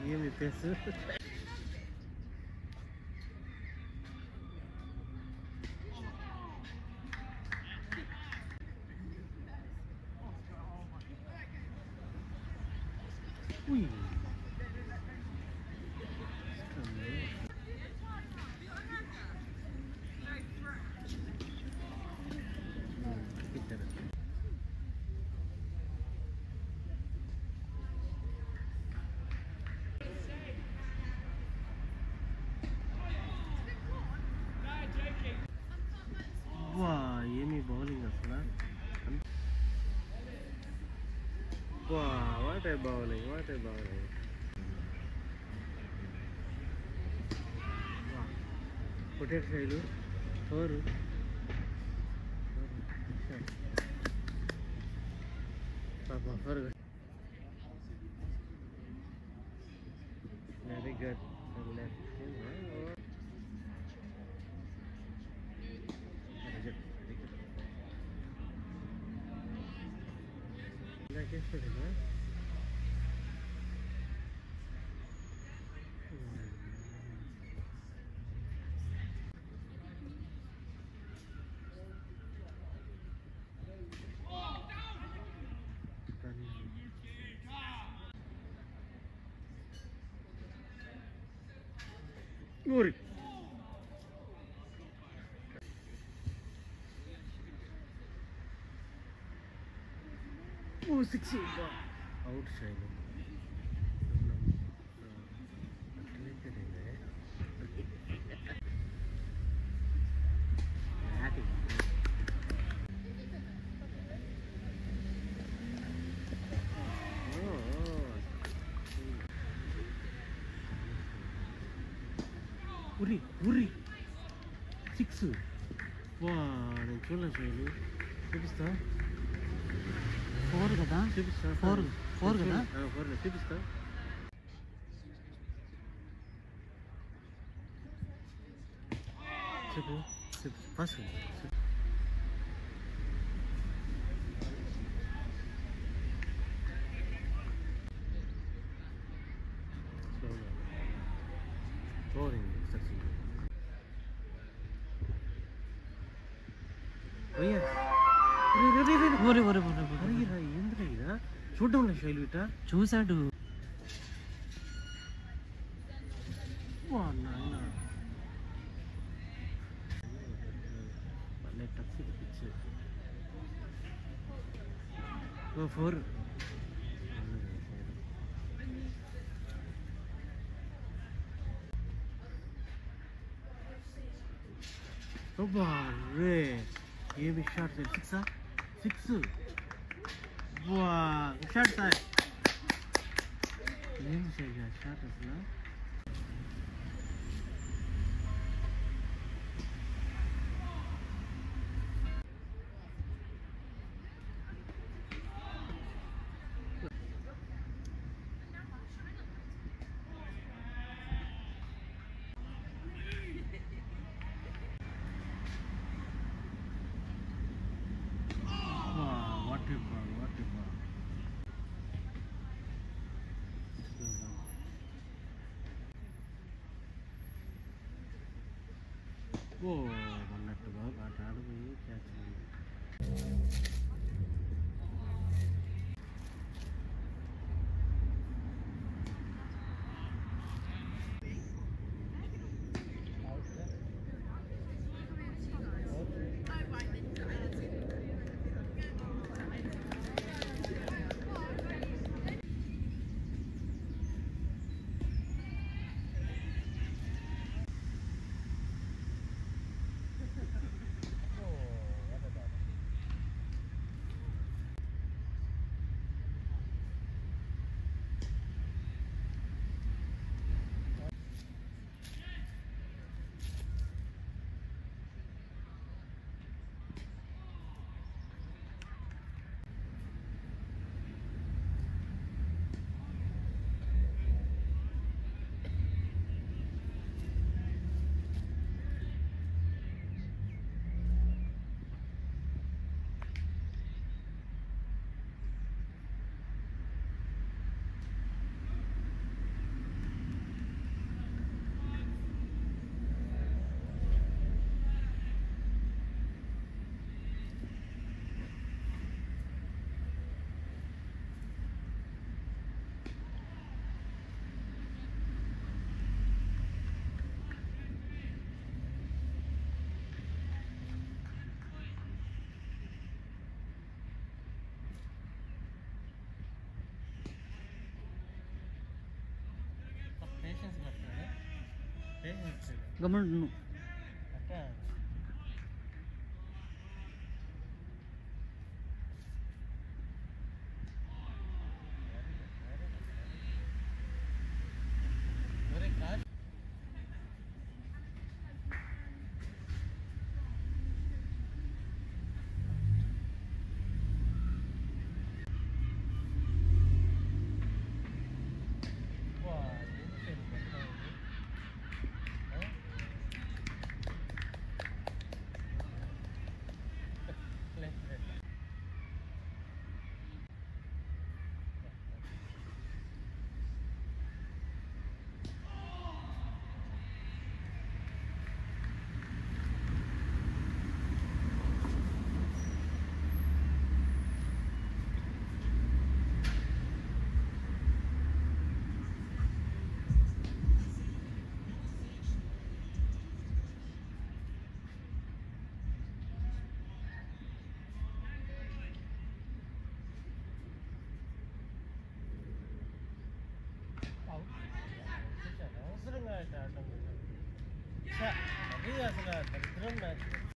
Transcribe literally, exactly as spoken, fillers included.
ఏమి పేసు ఉయ్ వా ఏమి బౌలింగ్ అసలు వా what a bowling what a bowling potato Shailu four పాప four very good Like yesterday, right? Uri. Oh, six outside. Uri, Uri, six. Wah, నేను చూడలేదు శైలు చూపిస్తా ఫోర్ కదా చూపిస్తా ఫోర్ ఫోర్ కదా ఫోర్ చూపిస్తా చెప్పు చెప్పు first Boring, succeed. Oh yes. Re re re re. ఒరే ఒరే ఒరే అరే రా ఎందుకు ఇదా చూడడం లేదు శైలు ఇట చూసాడు వా నాయన భలే టచ్ ఇది పిచ్ ఓ ఫోర్ అబ్బా రే ఏమి షాట్ సిక్సా సిక్స్ వా షాట్ సార్ ఏం చేయగా షాట్ అసలు ఓ అన్నట్టుగా ఆట ఆడిపోయి క్యాచ్ గమనుండు అవసరంగా అసలు దరిద్రం